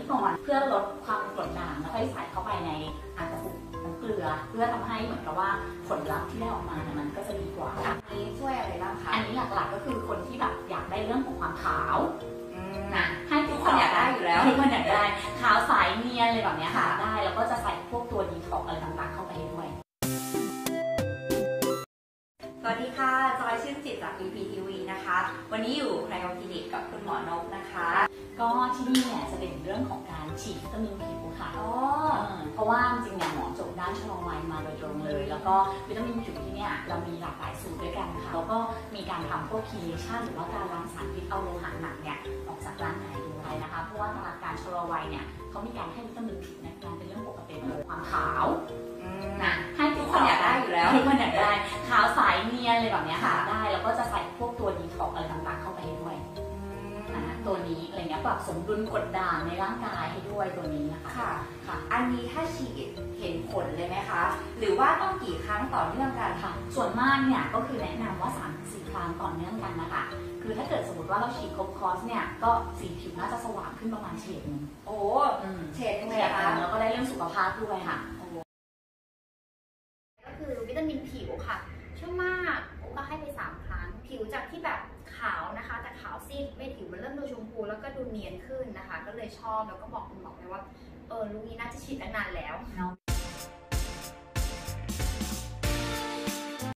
ก่อนเพื่อลดความกรดด่างแล้วค่อยใส่เข้าไปในกระปุกน้ำเกลือเพื่อทำให้เหมือนกับว่าผลลัพธ์ที่ได้ออกมาเนี่ยมันก็จะดีกว่าอันนี้ช่วยอะไรบ้างคะอันนี้หลักๆก็คือคนที่แบบอยากได้เรื่องของความขาวนะให้ทุกคนอยากได้อยู่แล้วทุกคนอยากได้ขาวใสเนียนอะไรแบบนี้ค่ะได้แล้วก็จะใส่พวกตัวดีท็อกอะไรต่างๆเข้าไปด้วยสวัสดีค่ะจอยชื่นจิตจาก PPTV นะคะวันนี้อยู่ในคลินิกกับคุณหมอนกนะคะก็ที่นี่เนี่ยจะเป็นเรื่องของการฉีดวิตามินผิวค่ะเพราะว่าจริงๆเนี่ยหมอจบด้านชะลอวัยมาโดยตรงเลยแล้วก็วิตามินผิวที่เนี่ยเรามีหลากหลายสูตรด้วยกันค่ะแล้วก็มีการทำพวกคีเลชั่นหรือว่าการล้างสารพิษเอาโลหะหนักเนี่ยออกจากร่างกายด้วยนะคะเพราะว่าตลาดการชะลอวัยเนี่ยเขามีการให้วิตามินผิวในการเป็นเรื่องปกติเลยความขาวนะให้ทุกคนอยากได้อยู่แล้วทุกคนอยากได้ขาวใสเนียนอะไรแบบนี้ค่ะได้แล้วก็จะใส่พวกตัวดีท็อกอะไรต่างๆเข้าไปด้วยตัวนี้อะไรเงี้ยปรับสมดุลกรดด่างในร่างกายให้ด้วยตัวนี้นะคะค่ะอันนี้ถ้าฉีดเห็นผลเลยไหมคะหรือว่าต้องกี่ครั้งต่อเนื่องกันค่ะส่วนมากเนี่ยก็คือแนะนำว่า 3-4 ครั้งต่อเนื่องกันนะคะคือถ้าเกิดสมมติว่าเราฉีดครบคอร์สเนี่ยก็สีผิวน่าจะสว่างขึ้นประมาณเฉดนึงโอ้เฉดนึงเลยนะคะแล้วก็ได้เรื่องสุขภาพด้วยค่ะก็คือวิตามินผิวค่ะช่วงมากก็ให้ไป3 ครั้งผิวจากที่แบบขาวนะคะแต่ขาวซีดไม่ผิวมันเริ่มดูชมพูแล้วก็ดูเนียนขึ้นนะคะก็เลยชอบแล้วก็บอกคุณหมอไปว่าลูกนี้น่าจะฉีดตั้งนานแล้ว